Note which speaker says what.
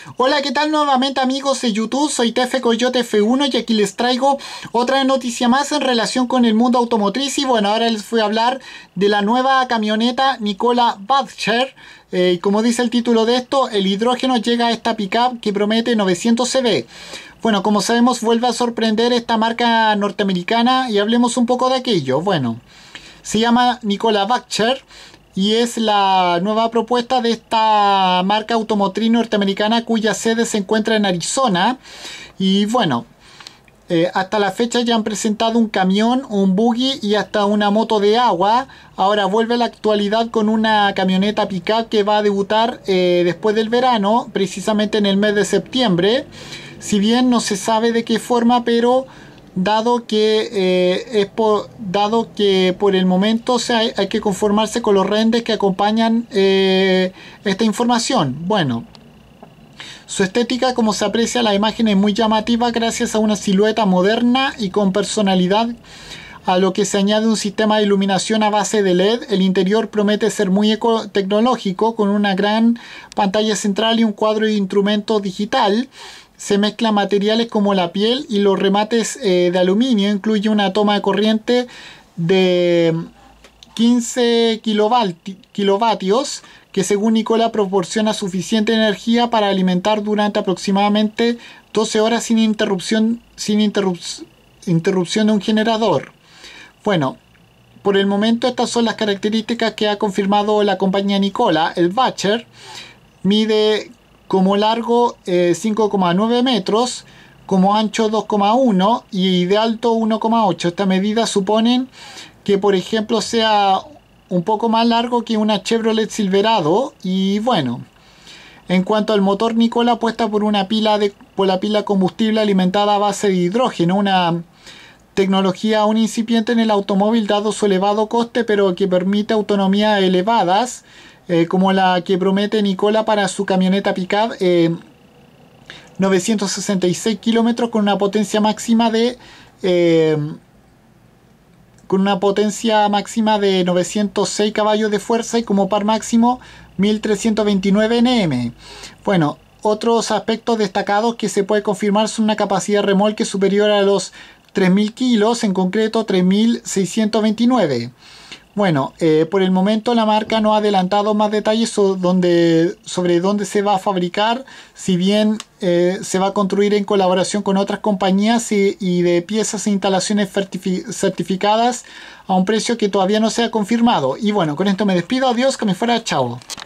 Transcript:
Speaker 1: Hola, ¿qué tal nuevamente amigos de YouTube? Soy Tefe Coyote F1 y aquí les traigo otra noticia más en relación con el mundo automotriz. Y bueno, ahora les voy a hablar de la nueva camioneta Nikola Badger. Como dice el título de esto, el hidrógeno llega a esta pickup que promete 900 CV. Bueno, como sabemos, vuelve a sorprender esta marca norteamericana y hablemos un poco de aquello. Bueno, se llama Nikola Badger y es la nueva propuesta de esta marca automotriz norteamericana cuya sede se encuentra en Arizona. Y bueno, hasta la fecha ya han presentado un camión, un buggy y hasta una moto de agua. Ahora vuelve a la actualidad con una camioneta pickup que va a debutar después del verano, precisamente en el mes de septiembre. Si bien no se sabe de qué forma, pero dado que por el momento hay que conformarse con los renders que acompañan esta información. Bueno, su estética, como se aprecia en la imagen, es muy llamativa gracias a una silueta moderna y con personalidad, a lo que se añade un sistema de iluminación a base de LED. El interior promete ser muy tecnológico, con una gran pantalla central y un cuadro de instrumentos digital. Se mezclan materiales como la piel y los remates de aluminio. Incluye una toma de corriente de 15 kilovatios que, según Nikola, proporciona suficiente energía para alimentar durante aproximadamente 12 horas sin interrupción de un generador. Bueno, por el momento estas son las características que ha confirmado la compañía Nikola. El Badger mide como largo 5,9 metros, como ancho 2,1 y de alto 1,8. Estas medidas suponen que, por ejemplo, sea un poco más largo que una Chevrolet Silverado. Y bueno, en cuanto al motor, Nikola apuesta por la pila combustible alimentada a base de hidrógeno, una tecnología aún incipiente en el automóvil dado su elevado coste, pero que permite autonomías elevadas, como la que promete Nikola para su camioneta pickup, 966 kilómetros con una potencia máxima de 906 caballos de fuerza y como par máximo 1329 Nm. Bueno, otros aspectos destacados que se puede confirmar son una capacidad de remolque superior a los 3000 kilos, en concreto 3629. Bueno, por el momento la marca no ha adelantado más detalles sobre dónde se va a fabricar, si bien se va a construir en colaboración con otras compañías y de piezas e instalaciones certificadas a un precio que todavía no se ha confirmado. Y bueno, con esto me despido, adiós, que me fuera, chao.